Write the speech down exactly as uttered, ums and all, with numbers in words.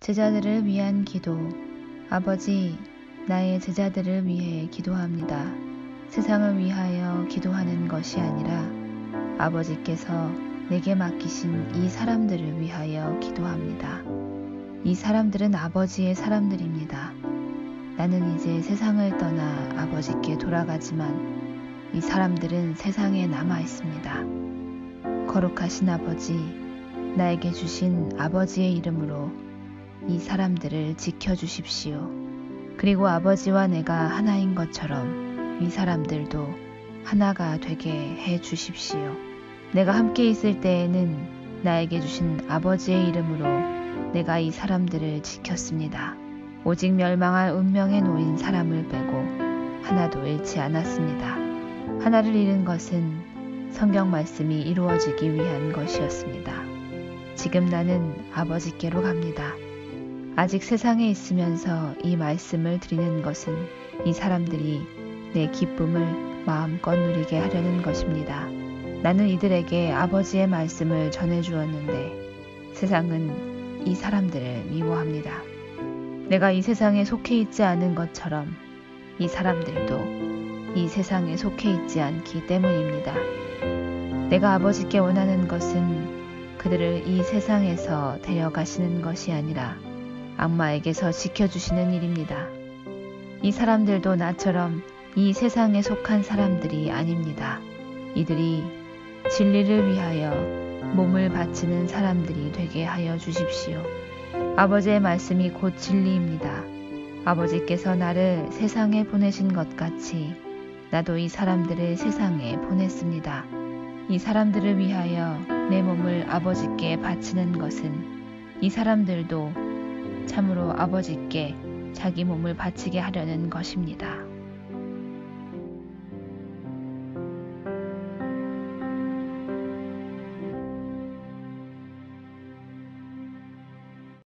제자들을 위한 기도. 아버지, 나의 제자들을 위해 기도합니다. 세상을 위하여 기도하는 것이 아니라 아버지께서 내게 맡기신 이 사람들을 위하여 기도합니다. 이 사람들은 아버지의 사람들입니다. 나는 이제 세상을 떠나 아버지께 돌아가지만 이 사람들은 세상에 남아 있습니다. 거룩하신 아버지, 나에게 주신 아버지의 이름으로 이 사람들을 지켜주십시오. 그리고 아버지와 내가 하나인 것처럼 이 사람들도 하나가 되게 해 주십시오. 내가 함께 있을 때에는 나에게 주신 아버지의 이름으로 내가 이 사람들을 지켰습니다. 오직 멸망할 운명에 놓인 사람을 빼고 하나도 잃지 않았습니다. 하나를 잃은 것은 성경 말씀이 이루어지기 위한 것이었습니다. 지금 나는 아버지께로 갑니다. 아직 세상에 있으면서 이 말씀을 드리는 것은 이 사람들이 내 기쁨을 마음껏 누리게 하려는 것입니다. 나는 이들에게 아버지의 말씀을 전해주었는데 세상은 이 사람들을 미워합니다. 내가 이 세상에 속해 있지 않은 것처럼 이 사람들도 이 세상에 속해 있지 않기 때문입니다. 내가 아버지께 원하는 것은 그들을 이 세상에서 데려가시는 것이 아니라 악마에게서 지켜주시는 일입니다. 이 사람들도 나처럼 이 세상에 속한 사람들이 아닙니다. 이들이 진리를 위하여 몸을 바치는 사람들이 되게 하여 주십시오. 아버지의 말씀이 곧 진리입니다. 아버지께서 나를 세상에 보내신 것 같이 나도 이 사람들을 세상에 보냈습니다. 이 사람들을 위하여 내 몸을 아버지께 바치는 것은 이 사람들도 참으로 아버지께 자기 몸을 바치게 하려는 것입니다.